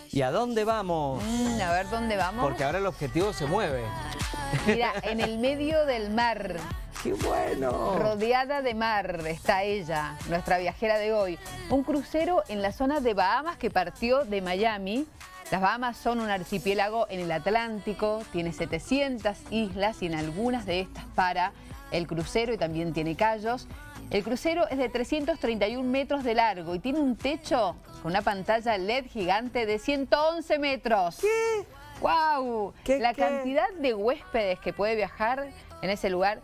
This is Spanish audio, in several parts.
¿Y a dónde vamos? A ver, ¿dónde vamos? Porque ahora el objetivo se mueve. Mira, en el medio del mar. ¡Qué bueno! Rodeada de mar está ella, nuestra viajera de hoy. Un crucero en la zona de Bahamas que partió de Miami. Las Bahamas son un archipiélago en el Atlántico, tiene 700 islas y en algunas de estas para el crucero y también tiene cayos. El crucero es de 331 metros de largo y tiene un techo con una pantalla LED gigante de 111 metros. ¿Qué? ¡Guau! La cantidad de huéspedes que puede viajar en ese lugar,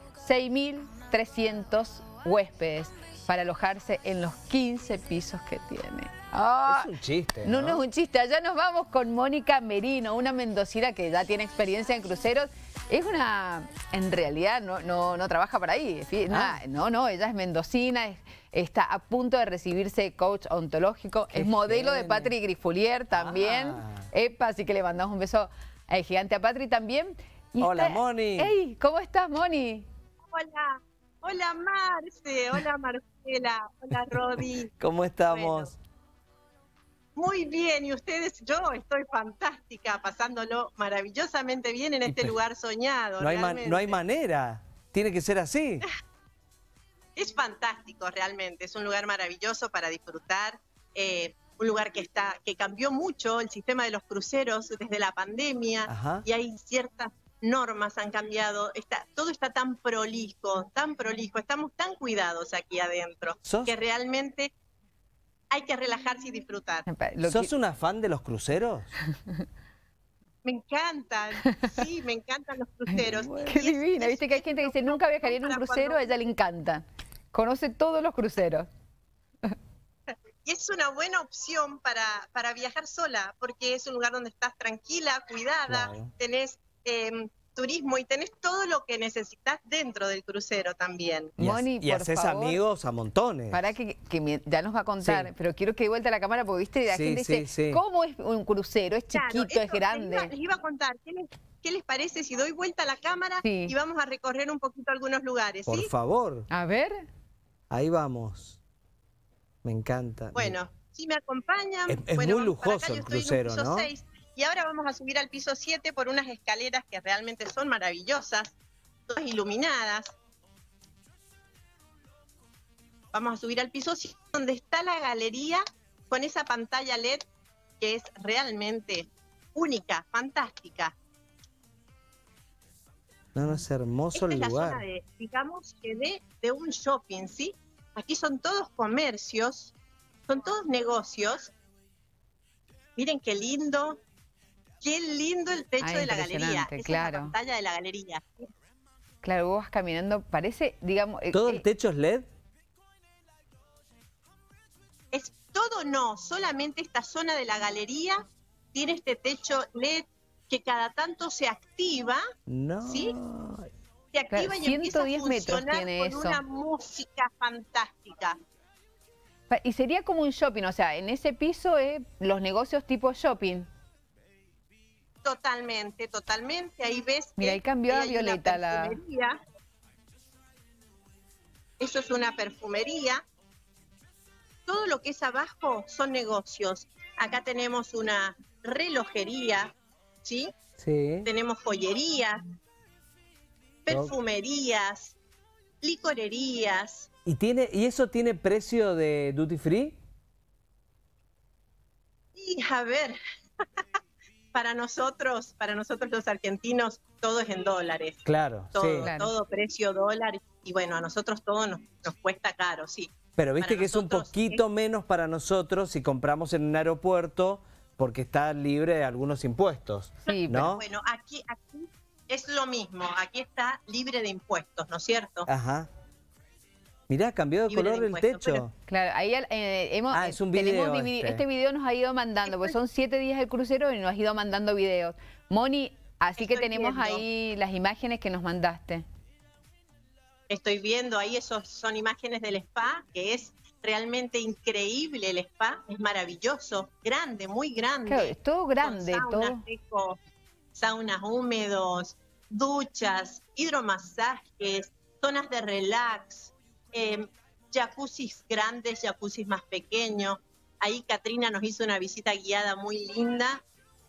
6.300 huéspedes para alojarse en los 15 pisos que tiene. Es un chiste, ¿no? No es un chiste. Allá nos vamos con Mónica Merino, una mendocina que ya tiene experiencia en cruceros. Es una... En realidad no trabaja por ahí. No, ella es mendocina, está a punto de recibirse coach ontológico. Es modelo de Patri Grifolier también. Epa, así que le mandamos un beso gigante a Patri también. Hola, Moni. Hey, ¿cómo estás, Moni? Hola, hola Marce, hola Marcela, hola Rodi. ¿Cómo estamos? Bueno, muy bien, y ustedes, yo estoy fantástica, pasándolo maravillosamente bien en este lugar soñado. No hay manera, tiene que ser así. Es fantástico realmente, es un lugar maravilloso para disfrutar, un lugar que cambió mucho el sistema de los cruceros desde la pandemia. Ajá. Y hay ciertas normas han cambiado, todo está tan prolijo, estamos tan cuidados aquí adentro, que realmente hay que relajarse y disfrutar. ¿Sos una fan de los cruceros? Me encantan, sí, me encantan los cruceros. Qué divina, viste que hay gente que dice nunca viajaría en un crucero, a ella le encanta. Conoce todos los cruceros. Y es una buena opción para viajar sola, porque es un lugar donde estás tranquila, cuidada, claro. Tenés turismo y tenés todo lo que necesitas dentro del crucero también. Moni, y haces amigos a montones. Para que ya nos va a contar, pero quiero que dé vuelta la cámara porque viste, la gente dice, ¿cómo es un crucero? ¿Es chiquito, claro, es grande? Les iba a contar, ¿qué les parece si doy vuelta a la cámara y vamos a recorrer un poquito algunos lugares? Por favor. A ver. Ahí vamos. Me encanta. Bueno, si me acompañan. Es muy lujoso el crucero, ¿no? 6, y ahora vamos a subir al piso 7 por unas escaleras que realmente son maravillosas, todas iluminadas. Vamos a subir al piso 7 donde está la galería con esa pantalla LED que es realmente única, fantástica. No, es hermoso el lugar. Esta es la zona digamos que de un shopping, ¿sí? Aquí son todos comercios, son todos negocios. Miren qué lindo el techo de la galería. Esa es la pantalla de la galería. Claro, vos vas caminando, parece, digamos... ¿Todo el techo es LED? Es todo no, solamente esta zona de la galería tiene este techo LED que cada tanto se activa, ¿sí? Se activa y empieza a funcionar con una música fantástica. Y sería como un shopping, o sea, en ese piso los negocios tipo shopping. Totalmente, totalmente. Ahí ves. Mira, ahí cambió a violeta la... Eso es una perfumería. Todo lo que es abajo son negocios. Acá tenemos una relojería, ¿sí? Sí. Tenemos joyerías, perfumerías, licorerías. ¿Y eso tiene precio de duty free? Y a ver, para nosotros los argentinos, todo es en dólares. Claro, todo precio dólar. Y bueno, a nosotros todo nos cuesta caro, sí. Pero viste que es un poquito menos para nosotros si compramos en un aeropuerto porque está libre de algunos impuestos, sí, ¿no? Bueno, aquí es lo mismo, aquí está libre de impuestos, ¿no es cierto? Ajá. Mirá, cambió de color el techo. Pero, claro, ahí es un video este video nos ha ido mandando, porque son 7 días del crucero y nos ha ido mandando videos. Moni, así que tenemos ahí las imágenes que nos mandaste. Estoy viendo ahí, esos son imágenes del spa, que es realmente increíble el spa, es maravilloso, grande, muy grande. Claro, es todo grande, saunas secos, saunas húmedos, duchas, hidromasajes, zonas de relax, jacuzzis grandes, jacuzzis más pequeños. Ahí Katrina nos hizo una visita guiada muy linda.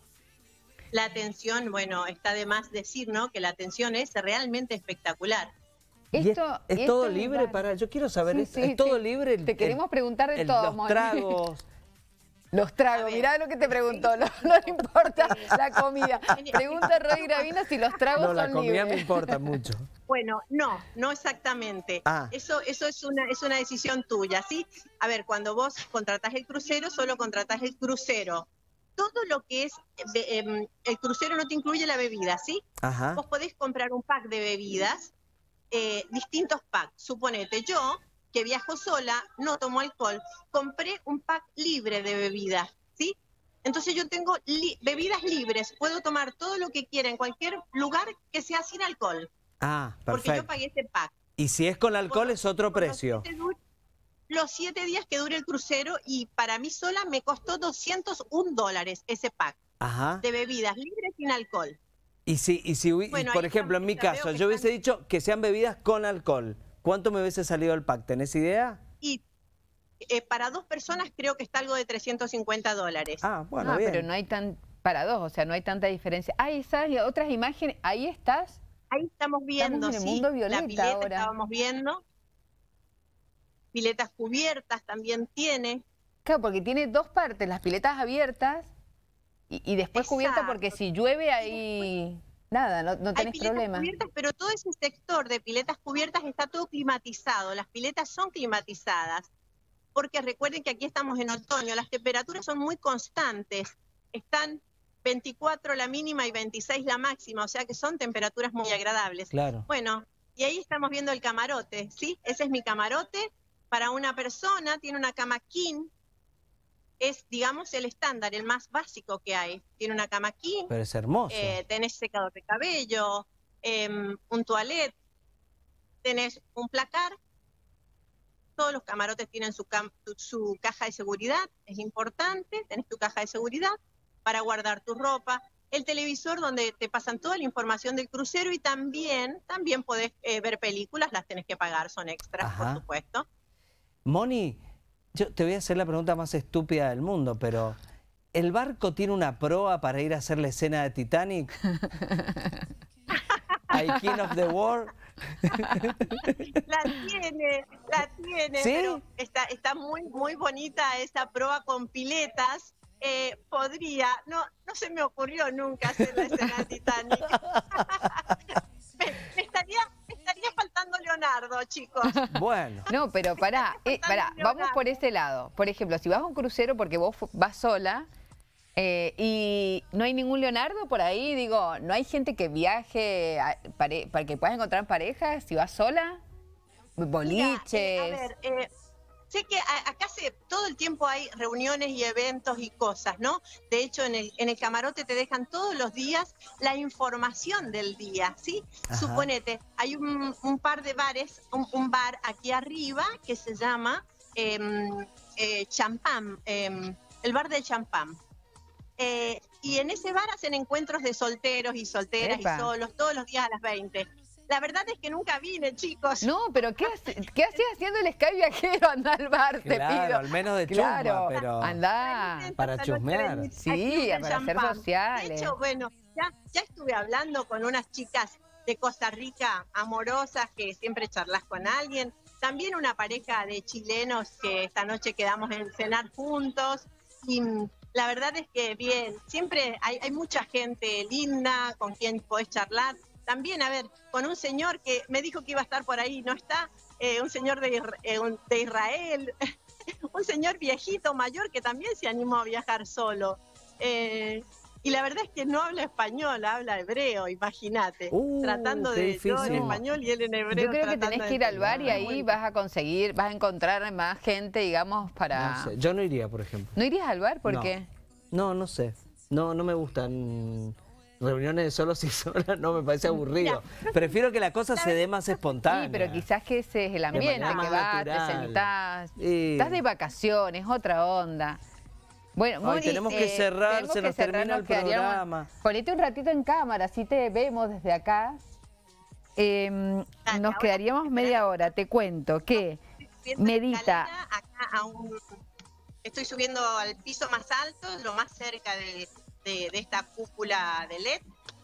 La atención, bueno, está de más decir, ¿no? Que la atención es realmente espectacular. ¿Es todo libre para? Yo quiero saber, ¿es todo libre? Te queremos preguntar de todo, Los tragos. Los tragos, mirá lo que te preguntó, no le importa la comida. Pregunta Roy Gravina si los tragos son libres. No, la comida me importa mucho. Bueno, no exactamente. Eso es una decisión tuya, ¿sí? A ver, cuando vos contratás el crucero, solo contratás el crucero. Todo lo que es, el crucero no te incluye la bebida, ¿sí? Ajá. Vos podés comprar un pack de bebidas, distintos packs. Suponete, yo, que viajo sola, no tomo alcohol, compré un pack libre de bebidas, ¿sí? Entonces yo tengo bebidas libres, puedo tomar todo lo que quiera en cualquier lugar que sea sin alcohol. Ah, perfecto. Porque yo pagué ese pack. Y si es con alcohol es otro precio. Los 7 días que dure el crucero, y para mí sola me costó $201 ese pack. Ajá. De bebidas libres sin alcohol. Y si bueno, por ejemplo, en mi caso, yo hubiese dicho que sean bebidas con alcohol, ¿cuánto me hubiese salido el pack? ¿Tenés idea? Y para 2 personas creo que está algo de $350. Ah, bueno, bien. Pero no hay para 2, o sea, no hay tanta diferencia. Ah, esas y otras imágenes, ahí estás. Ahí estamos viendo, estamos en el mundo violeta la pileta ahora. Estábamos viendo. Piletas cubiertas también tiene. Claro, porque tiene 2 partes, las piletas abiertas y después cubiertas, porque si llueve ahí nada, no tenés problema. Cubiertas, pero todo ese sector de piletas cubiertas está todo climatizado, las piletas son climatizadas, porque recuerden que aquí estamos en otoño, las temperaturas son muy constantes, están 24 la mínima y 26 la máxima, o sea que son temperaturas muy agradables. Claro. Bueno, y ahí estamos viendo el camarote, ¿sí? Ese es mi camarote. Para una persona, tiene una cama king, es, digamos, el estándar, el más básico que hay. Tiene una cama king. Pero es hermoso. Tenés secador de cabello, un toilet, tenés un placar. Todos los camarotes tienen su caja de seguridad, es importante, tenés tu caja de seguridad para guardar tu ropa. El televisor donde te pasan toda la información del crucero, y también podés ver películas, las tenés que pagar, son extras, por supuesto. Moni, yo te voy a hacer la pregunta más estúpida del mundo, pero ¿el barco tiene una proa para ir a hacer la escena de Titanic? ¿I King of the World? La tiene, ¿sí? Pero está muy bonita esa proa con piletas. No se me ocurrió nunca hacer la escena de Titanic. me estaría faltando Leonardo, chicos. Bueno. No, pero pará, vamos por ese lado. Por ejemplo, si vas a un crucero porque vos vas sola y no hay ningún Leonardo por ahí, digo, ¿no hay gente que viaje para que puedas encontrar parejas si vas sola? Boliches. Mira, a ver, sé que acá todo el tiempo hay reuniones y eventos y cosas, ¿no? De hecho, en el camarote te dejan todos los días la información del día, ¿sí? Ajá. Suponete, hay un par de bares, un bar aquí arriba que se llama Champán, el bar del champán. Y en ese bar hacen encuentros de solteros y solteras. Epa. Y solos, todos los días a las 20. La verdad es que nunca vine, chicos. No, pero ¿qué hacías haciendo el Sky Viajero? Andá al bar, te pido. Claro, al menos de chusma, pero... Andá. Para chusmear. Sí, para hacer sociales. De hecho, bueno, ya estuve hablando con unas chicas de Costa Rica amorosas que siempre charlas con alguien. También una pareja de chilenos que esta noche quedamos en cenar juntos. Y la verdad es que bien, siempre hay mucha gente linda con quien podés charlar. También, a ver, con un señor que me dijo que iba a estar por ahí, no está, un señor de Israel, un señor viejito, mayor, que también se animó a viajar solo. Y la verdad es que no habla español, habla hebreo, imagínate. Tratando de yo en español y él en hebreo. Yo creo que tenés que ir al bar y ahí vas a encontrar más gente, digamos, para... No sé, yo no iría, por ejemplo. ¿No irías al bar? ¿Por qué? No sé. No me gustan... Reuniones de solos y solas no me parece aburrido. Mira, prefiero que la cosa se dé más espontánea. Sí, pero quizás que ese es el ambiente, que vas, te sentás, estás de vacaciones, otra onda. Bueno, Moni, tenemos que cerrar, se nos termina el programa. Ponete un ratito en cámara, así te vemos desde acá. Nos quedaríamos media hora, te cuento que medita. Acá Estoy subiendo al piso más alto, lo más cerca de esta cúpula de LED.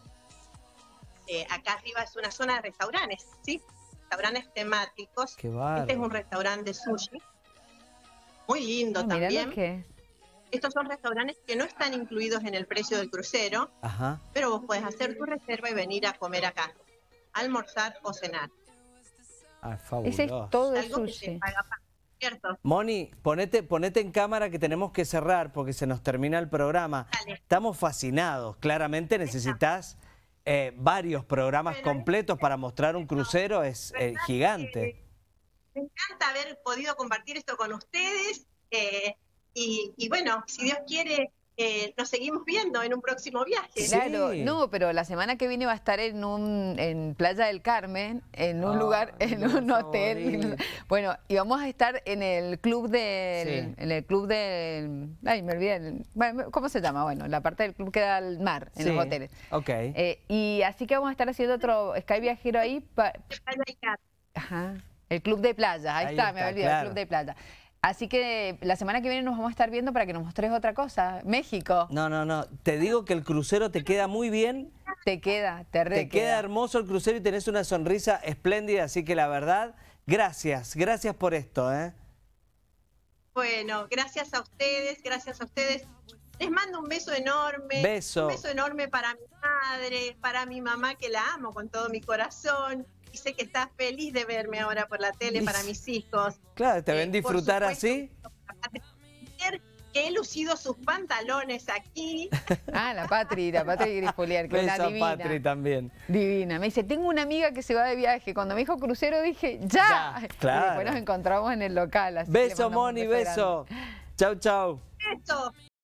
Acá arriba es una zona de restaurantes, ¿sí? Restaurantes temáticos. Qué bárbaro. Este es un restaurante de sushi. Muy lindo también. Estos son restaurantes que no están incluidos en el precio del crucero, Ajá. pero vos podés hacer tu reserva y venir a comer acá, almorzar o cenar. Ah, fabuloso. Ese es todo el Algo que sushi. se paga, ¿cierto? Moni, ponete en cámara que tenemos que cerrar porque se nos termina el programa. Dale. Estamos fascinados. Claramente necesitas varios programas completos para mostrar un crucero. Es gigante. Me encanta haber podido compartir esto con ustedes. Y bueno, si Dios quiere, nos seguimos viendo en un próximo viaje. Claro, Sí. no, pero la semana que viene va a estar en Playa del Carmen, en un lugar, en un hotel. Bueno, y vamos a estar en el club del, ay, me olvidé, bueno, ¿cómo se llama? Bueno, la parte del club que da al mar, en los hoteles. Ok. Y así que vamos a estar haciendo otro Sky Viajero ahí. Ajá, el club de playa, ahí está, me había olvidado, el club de playa. Así que la semana que viene nos vamos a estar viendo para que nos mostres otra cosa. México. No. Te digo que el crucero te queda muy bien. Te queda, Te queda hermoso el crucero y tenés una sonrisa espléndida. Así que la verdad, gracias por esto. Bueno, gracias a ustedes, Les mando un beso enorme. Beso. Un beso enorme para mi madre, para mi mamá, que la amo con todo mi corazón. Y sé que está feliz de verme ahora por la tele, para mis hijos. Claro, ¿te ven disfrutar así? Que he lucido sus pantalones aquí. Ah, la Patri Gripolier, que es una divina. Patri también. Divina. Me dice, tengo una amiga que se va de viaje. Cuando me dijo crucero dije, ¡ya! Claro. Y después nos encontramos en el local. Así Beso, Moni, beso. Chau. Beso.